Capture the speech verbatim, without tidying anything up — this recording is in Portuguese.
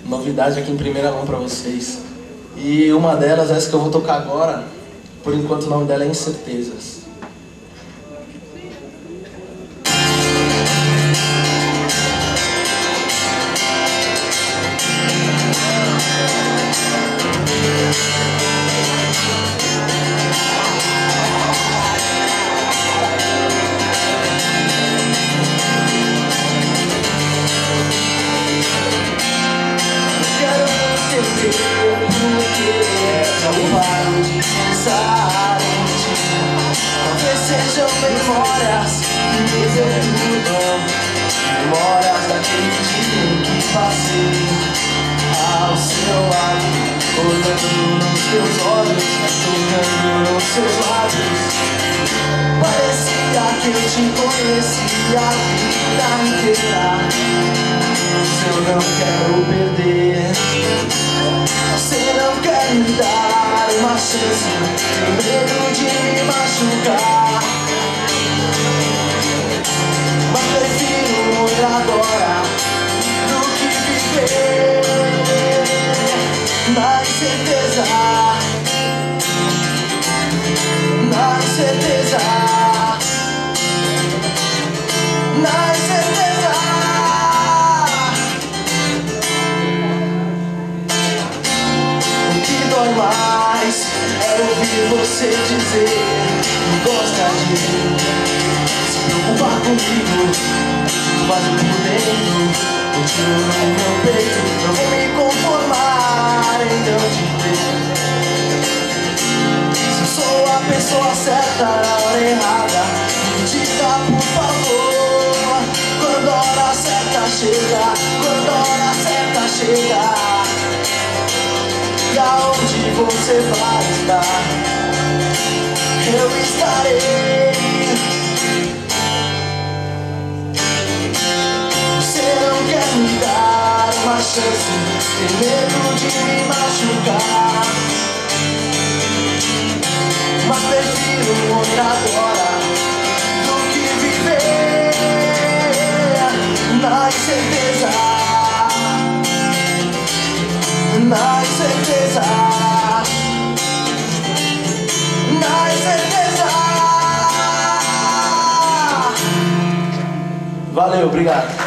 novidade aqui em primeira mão pra vocês. E uma delas, essa que eu vou tocar agora, por enquanto o nome dela é Incertezas. Talvez sejam memórias que me perturbam, memórias daquele dia em que passei ao seu lado, olhando nos teus olhos, tocando nos seus lábios. Parecia que eu te conhecia a vida inteira, mas eu não quero perder. Você não quer me dar uma chance, tem medo de me machucar, mas prefiro morrer agora do que viver na incerteza, na incerteza, na incerteza. Dói mais é ouvir você dizer que gosta de mim, se preocupar comigo, vazio por dentro, continua no meu peito. Não vou me conformar em não te ter. Se eu sou a pessoa certa na hora errada, me diga por favor, quando a hora certa chega, quando a hora certa chega. E aonde você vai estar, eu estarei. Você não quer me dar uma chance, tem medo de me machucar, mas prefiro morrer agora do que viver na incerteza, na incerteza, na incerteza. Valeu, obrigado.